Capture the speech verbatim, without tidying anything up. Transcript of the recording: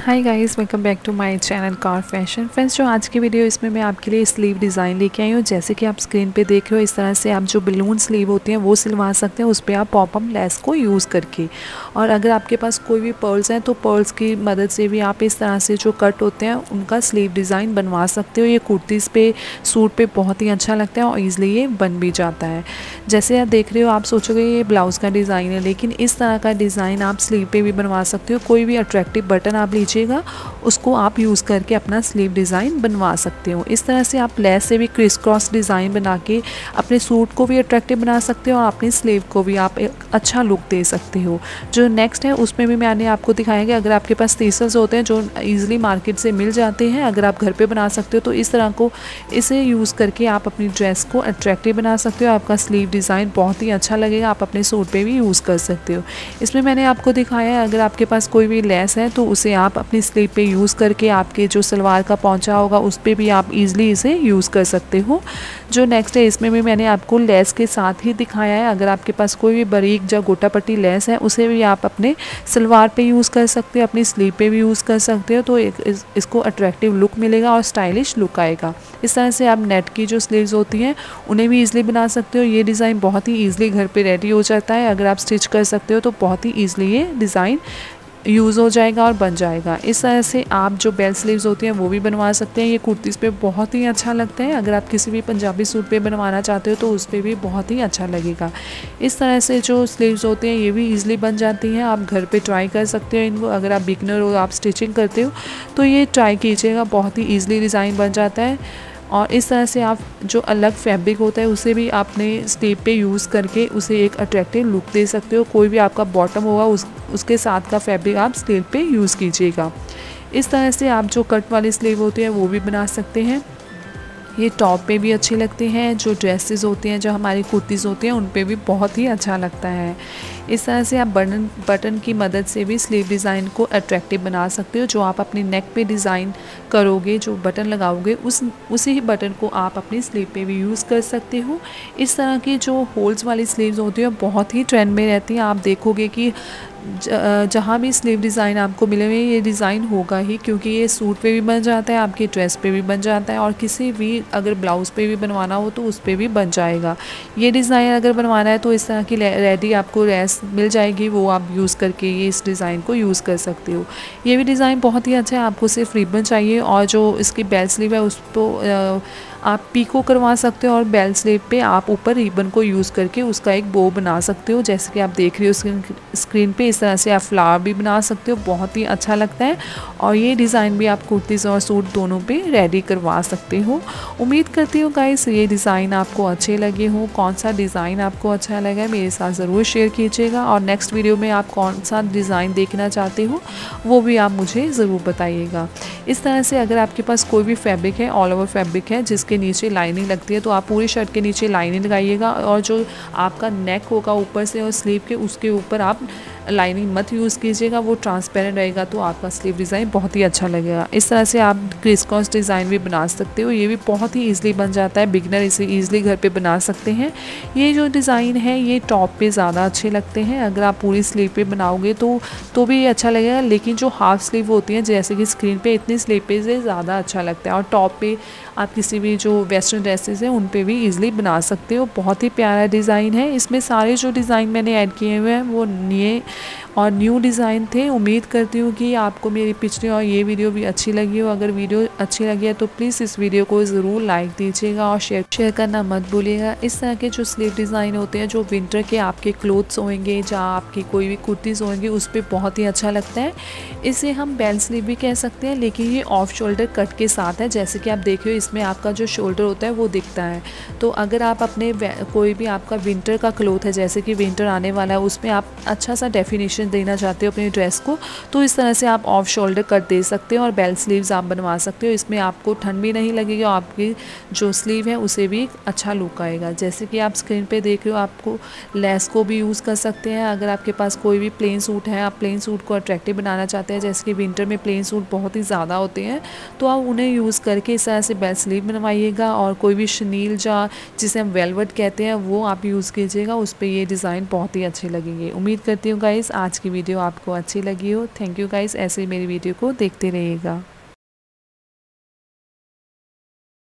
Hi guys, welcome back to my channel car fashion friends. जो आज की video इसमें मैं आपके लिए स्लीव डिज़ाइन लेके आई हूँ। जैसे कि आप स्क्रीन पे देख रहे हो, इस तरह से आप जो बलून स्लीव होती हैं वो सिलवा सकते हैं, उस पर आप पॉपअप लेस को यूज़ करके। और अगर आपके पास कोई भी पर्ल्स हैं तो पर्ल्स की मदद से भी आप इस तरह से जो कट होते हैं उनका स्लीव डिज़ाइन बनवा सकते हो। ये कुर्तीज़ पे, सूट पे बहुत ही अच्छा लगता है और ईज़िली ये बन भी जाता है। जैसे आप देख रहे हो, आप सोचोगे ये ब्लाउज़ का डिज़ाइन है, लेकिन इस तरह का डिज़ाइन आप स्लीव पे भी बनवा सकते हो। कोई भी अट्रैक्टिव बटन आप लीजिएगा, उसको आप यूज़ करके अपना स्लीव डिज़ाइन बनवा सकते हो। इस तरह से आप लेस से भी क्रिस क्रॉस डिज़ाइन बना के अपने सूट को भी अट्रैक्टिव बना सकते हो और अपनी स्लीव को भी आप एक अच्छा लुक दे सकते हो। जो नेक्स्ट है उसमें भी मैंने आपको दिखाया कि अगर आपके पास टीसर्स होते हैं जो ईज़िली मार्केट से मिल जाते हैं, अगर आप घर पे बना सकते हो तो इस तरह को इसे यूज़ करके आप अपनी ड्रेस को अट्रैक्टिव बना सकते हो। आपका स्लीव डिज़ाइन बहुत ही अच्छा लगेगा, आप अपने सूट पे भी यूज़ कर सकते हो। इसमें मैंने आपको दिखाया है, अगर आपके पास कोई भी लेस है तो उसे आप अपनी स्लीव पे यूज़ करके आपके जो सलवार का पौंचा होगा उस पर भी आप इजीली इसे यूज़ कर सकते हो। जो नेक्स्ट है इसमें भी मैंने आपको लेस के साथ ही दिखाया है। अगर आपके पास कोई भी बारीक या गोटा पट्टी लेस है उसे भी आप अपने सलवार पे यूज़ कर सकते हो, अपनी स्लीव पे भी यूज़ कर सकते हो, तो एक इस, इसको अट्रैक्टिव लुक मिलेगा और स्टाइलिश लुक आएगा। इस तरह से आप नेट की जो स्लीव्स होती हैं उन्हें भी ईज़िली बना सकते हो। ये डिज़ाइन बहुत ही ईज़िली घर पर रेडी हो जाता है। अगर आप स्टिच कर सकते हो तो बहुत ही ईज़िली ये डिज़ाइन यूज़ हो जाएगा और बन जाएगा। इस तरह से आप जो बेल स्लीव्स होती हैं वो भी बनवा सकते हैं। ये कुर्तीज़ पे बहुत ही अच्छा लगता है। अगर आप किसी भी पंजाबी सूट पे बनवाना चाहते हो तो उस पर भी बहुत ही अच्छा लगेगा। इस तरह से जो स्लीव्स होते हैं ये भी इजीली बन जाती हैं। आप घर पे ट्राई कर सकते हो इनको। अगर आप बिगनर हो, आप स्टिचिंग करते हो तो ये ट्राई कीजिएगा, बहुत ही ईज़िली डिज़ाइन बन जाता है। और इस तरह से आप जो अलग फैब्रिक होता है उसे भी अपने स्लीव पे यूज़ करके उसे एक अट्रैक्टिव लुक दे सकते हो। कोई भी आपका बॉटम होगा उस उसके साथ का फैब्रिक आप स्लीव पे यूज़ कीजिएगा। इस तरह से आप जो कट वाली स्लीव होती है वो भी बना सकते हैं। ये टॉप पे भी अच्छी लगती हैं। जो ड्रेसेस होती हैं, जो हमारी कुर्तीज़ होती हैं, उन पे भी बहुत ही अच्छा लगता है। इस तरह से आप बटन बटन की मदद से भी स्लीव डिज़ाइन को अट्रैक्टिव बना सकते हो। जो आप अपनी नेक पे डिज़ाइन करोगे, जो बटन लगाओगे, उस उसी ही बटन को आप अपनी स्लीव पे भी यूज़ कर सकते हो। इस तरह की जो होल्स वाली स्लीव्स होती है बहुत ही ट्रेंड में रहती हैं। आप देखोगे कि जहाँ भी स्लीव डिज़ाइन आपको मिलेंगे ये डिज़ाइन होगा ही, क्योंकि ये सूट पे भी बन जाता है, आपकी ड्रेस पे भी बन जाता है और किसी भी अगर ब्लाउज़ पे भी बनवाना हो तो उस पे भी बन जाएगा। ये डिज़ाइन अगर बनवाना है तो इस तरह की रेडी आपको लेस मिल जाएगी, वो आप यूज़ करके ये इस डिज़ाइन को यूज़ कर सकते हो। ये भी डिज़ाइन बहुत ही अच्छा है। आपको सिर्फ रिबन चाहिए और जो इसकी बेल स्लीव है उसको आप पीको करवा सकते हो और बेल स्लीव पे आप ऊपर रिबन को यूज़ करके उसका एक बो बना सकते हो। जैसे कि आप देख रहे हो स्क्रीन पे, इस तरह से आप फ्लावर भी बना सकते हो, बहुत ही अच्छा लगता है। और ये डिज़ाइन भी आप कुर्तीज़ और सूट दोनों पे रेडी करवा सकते हो। उम्मीद करती हूँ गाइस ये डिज़ाइन आपको अच्छे लगे हो। कौन सा डिज़ाइन आपको अच्छा लगा मेरे साथ ज़रूर शेयर कीजिएगा और नेक्स्ट वीडियो में आप कौन सा डिज़ाइन देखना चाहते हो वो भी आप मुझे ज़रूर बताइएगा। इस तरह से अगर आपके पास कोई भी फैब्रिक है, ऑल ओवर फैब्रिक है जिसके के नीचे लाइनिंग लगती है, तो आप पूरी शर्ट के नीचे लाइनिंग लगाइएगा और जो आपका नेक होगा ऊपर से और स्लीव के, उसके ऊपर आप लाइनिंग मत यूज़ कीजिएगा, वो ट्रांसपेरेंट रहेगा तो आपका स्लीव डिज़ाइन बहुत ही अच्छा लगेगा। इस तरह से आप क्रिस क्रॉस डिज़ाइन भी बना सकते हो। ये भी बहुत ही ईजिली बन जाता है, बिगनर इसे ईजिली घर पे बना सकते हैं। ये जो डिज़ाइन है ये टॉप पे ज़्यादा अच्छे लगते हैं। अगर आप पूरी स्लीव पे बनाओगे तो तो भी ये अच्छा लगेगा, लेकिन जो हाफ स्लीव होती हैं जैसे कि स्क्रीन पे, इतनी स्लीव पे से ज़्यादा अच्छा लगता है। और टॉप पे आप किसी भी जो वेस्टर्न ड्रेसेस हैं उन पे भी इजीली बना सकते हो। बहुत ही प्यारा डिज़ाइन है। इसमें सारे जो डिज़ाइन मैंने ऐड किए हुए हैं वो नए और न्यू डिज़ाइन थे। उम्मीद करती हूँ कि आपको मेरी पिछली और ये वीडियो भी अच्छी लगी हो। अगर वीडियो अच्छी लगी है तो प्लीज़ इस वीडियो को ज़रूर लाइक दीजिएगा और शेयर शेयर करना मत भूलिएगा। इस तरह के जो स्लीव डिज़ाइन होते हैं, जो विंटर के आपके क्लोथ्स होंगे, जहाँ आपकी कोई भी कुर्तीज़ होंगी, उस पर बहुत ही अच्छा लगता है। इसे हम बेल स्लीव भी कह सकते हैं, लेकिन ये ऑफ शोल्डर कट के साथ है। जैसे कि आप देख रहे हो इसमें आपका जो शोल्डर होता है वो दिखता है। तो अगर आप अपने कोई भी आपका विंटर का क्लोथ है, जैसे कि विंटर आने वाला है, उसमें आप अच्छा सा डेफिनेशन देना चाहते हो अपनी ड्रेस को, तो इस तरह से आप ऑफ शोल्डर कट दे सकते हो और बेल स्लीव्स आप बनवा सकते हो। इसमें आपको ठंड भी नहीं लगेगी और आपकी जो स्लीव है उसे भी अच्छा लुक आएगा। जैसे कि आप स्क्रीन पे देख रहे हो, आपको लेस को भी यूज़ कर सकते हैं। अगर आपके पास कोई भी प्लेन सूट है, आप प्लेन सूट को अट्रैक्टिव बनाना चाहते हैं, जैसे कि विंटर में प्लेन सूट बहुत ही ज़्यादा होते हैं, तो आप उन्हें यूज़ करके इस तरह से बेल स्लीव बनवाइएगा। और कोई भी शनील जा जिसे हम वेलवेट कहते हैं वो आप यूज़ कीजिएगा, उस पर ये डिज़ाइन बहुत ही अच्छे लगेंगे। उम्मीद करती हूँ गाइस आज आज की वीडियो आपको अच्छी लगी हो। थैंक यू गाइस, ऐसे ही मेरी वीडियो को देखते रहिएगा।